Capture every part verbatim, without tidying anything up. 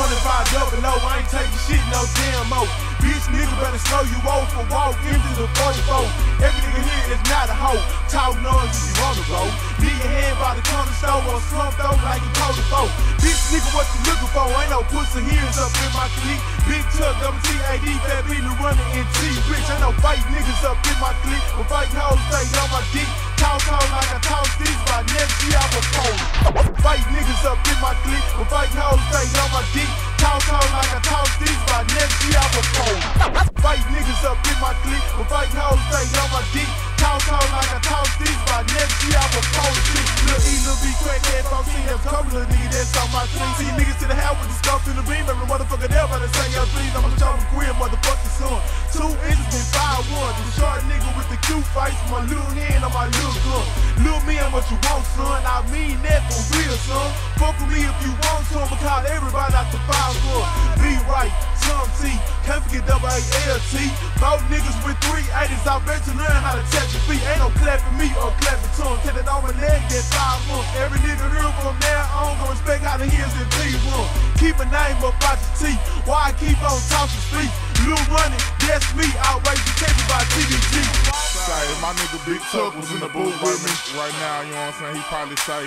twenty-five double low, I ain't taking shit no damn more. Bitch nigga better slow you over, walk into the forty-four. Every nigga here is not a hoe. Talk noise if you wanna go. Need your hand by the corner store or slump though like you told the foe. Bitch nigga, what you looking for? Ain't no pussy here's up in my clique. Big Chuck, double T A D, fat Billy running in T. Bitch, ain't no fight niggas up in my clique. But fight hoes stay on my dick. Talk talk like I talk sticks by next year I'm a phone. Fight niggas up in my clique. But fight hoes stay on my dick. Talk talk like I talk sticks by next year I'm a phone. Fight niggas up in my clique. But fight hoes stay on my dick. Talk talk like I talk sticks by next year I'm a phone. Lil' E, Lil' B, crackhead, folks, see them couple of niggas that's on my clique. See niggas to the house with the scope in the beam. Every motherfucker there better say your please. I'm gonna show them queer motherfucking son. Two inches and five one. The short nigga with the cute face. My little hand on my little gun. Lil' me and what you want, son. I mean that for real, son. Fuck with me if you want to. I'ma call everybody out the five one. Be right, Tom T. Can't forget double A L T. Both niggas with three eighties. I bet you learn how to tap your feet. Ain't no clapping me or clapping tongue. Tell it on my leg, that's five months. Every nigga here from now on gon' respect how the heels in P one. Keep a name up out your teeth. Why I keep on talking street? Lil running, that's me. Outrageous attention by T D G. Say, if my nigga Big Tuck was in the booth with me right now, you know what I'm saying? He probably say,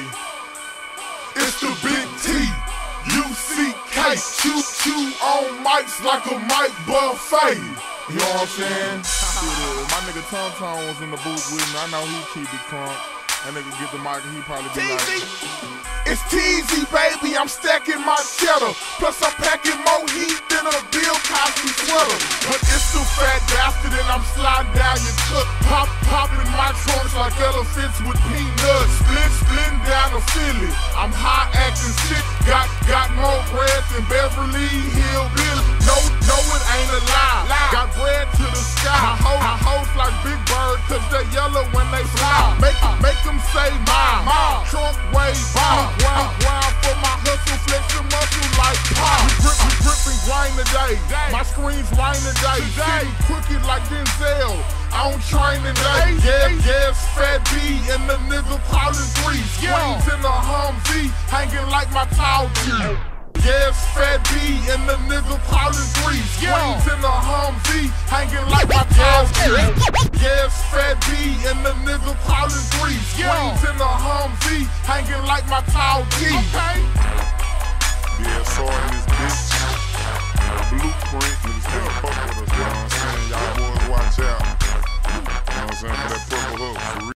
it's the Big T, U C K. Chew, chew on mics like a mic buffet. You know what I'm saying? Shit, if my nigga Tom Tom was in the booth with me, I know he keep it crunk. That nigga get the mic and he probably be like, it's Teezy, baby, I'm stacking my cheddar. Plus I'm packing more heat than a Bill Cosby sweater. But it's the fat bastard and I'm sliding down your cut. Pop, popping my trunks like elephants with peanuts. Split, splitting down the Philly. I'm high acting shit. Got, got more bread than Beverly Hillbilly. No, no, it ain't a lie. Got bread to the sky. I hold, I hold like Big Bird cause they yellow when they fly. Make, make them say mine. Trunk way bomb. Wild, wild for my hustle, flexing muscle like pop. We grip, we grip and grind today. My screen's wine today. Sitting crooked like Denzel. I don't train today. Yeah, yes, Fat B and the nigga calling three. Screens in the Humvee, hanging like my towel tee. Yes, Fat B and the nigga calling three. Screens in the Humvee, hanging like my towel tee. Yes, Fat B and the nigga calling three. Screens in the Humvee, hanging like my towel tee. Okay. Yeah, so in this bitch, blueprint, niggas can't fuck with us, you know what I'm saying? Y'all boys watch out. You know what I'm saying? For that purple hook, for real.